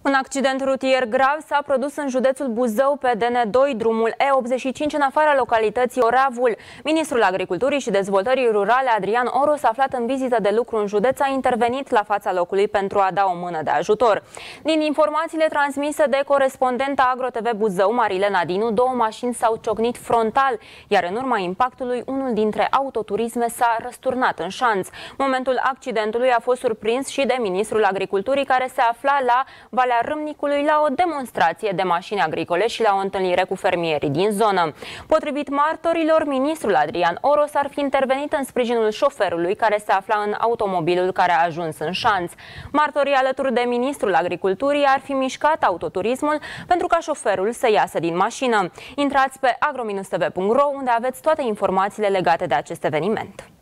Un accident rutier grav s-a produs în județul Buzău pe DN2, drumul E85, în afara localității Oravul. Ministrul Agriculturii și Dezvoltării Rurale, Adrian Oros, aflat în vizită de lucru în județ, a intervenit la fața locului pentru a da o mână de ajutor. Din informațiile transmise de corespondenta AgroTV Buzău, Marilena Dinu, două mașini s-au ciocnit frontal, iar în urma impactului, unul dintre autoturisme s-a răsturnat în șanț. Momentul accidentului a fost surprins și de Ministrul Agriculturii, care se afla la Valea Râmnicului la o demonstrație de mașini agricole și la o întâlnire cu fermierii din zonă. Potrivit martorilor, ministrul Adrian Oros ar fi intervenit în sprijinul șoferului care se afla în automobilul care a ajuns în șanț. Martorii alături de ministrul Agriculturii ar fi mișcat autoturismul pentru ca șoferul să iasă din mașină. Intrați pe agro-tv.ro, unde aveți toate informațiile legate de acest eveniment.